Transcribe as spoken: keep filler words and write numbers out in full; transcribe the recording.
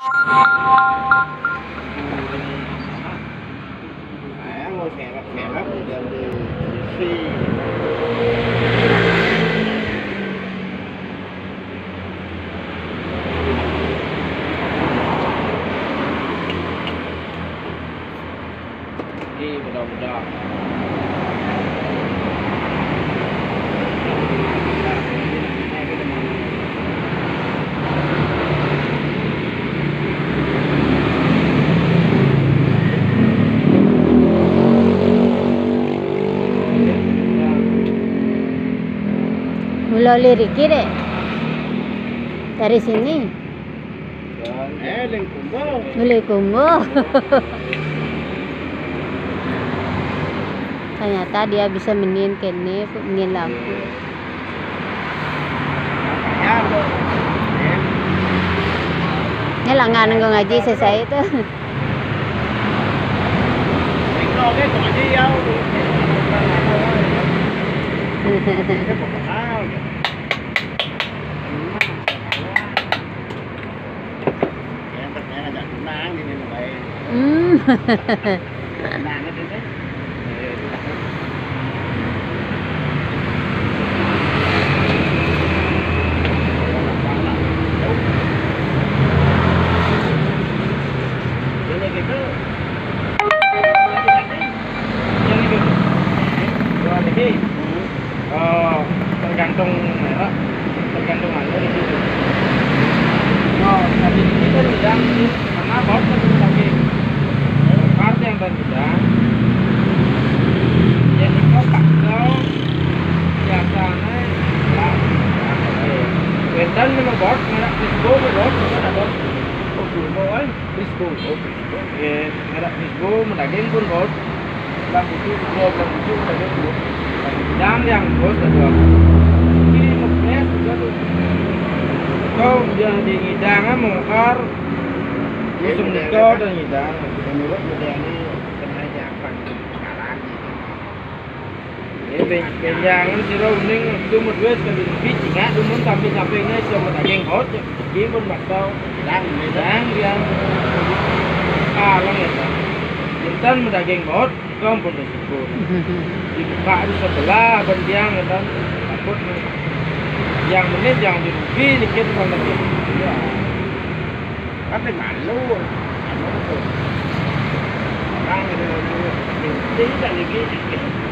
À, ngồi khẽ lắm, khẽ lắm, giờ đi suy. Đi vào đồng tròn. Mulai Riki deh dari sini. Eh, lên Kumbo. Mulai Kumbo. Ternyata dia bisa menien kene, menien lampu. Ini lengan nggak ngaji selesai itu. Hmm. Oh, tergantung merek, tergantung anu di situ. Oh, tapi ini kan bidang ini karena bot kan saking part yang berbidang. Jadi kau pakai biasanya lah. Wendan memang bot, merek Frisco bot, ada bot. Oh, Frisco kan? Frisco, oh Frisco. Eh, merek Frisco mendaging pun bot. Lang itu dua belas itu daging bot. Dan yang bos ada ini mukanya juga tuh kau dia di ngidangnya mengkar musim itu dan ngidang menurut mudah ini kena japan sekarang ini benjangan si rouning itu berdua sekali lebih tinggal cuman samping-sampingnya sama daging bot ini pun bakal dan ngidang yang kalang ya jantan mendaging bot kau pun disebut dibuka di sebelah bendiang dan takut yang ini jangan dirugi dikit sama dia ya tapi malu malu orang itu tidak lagi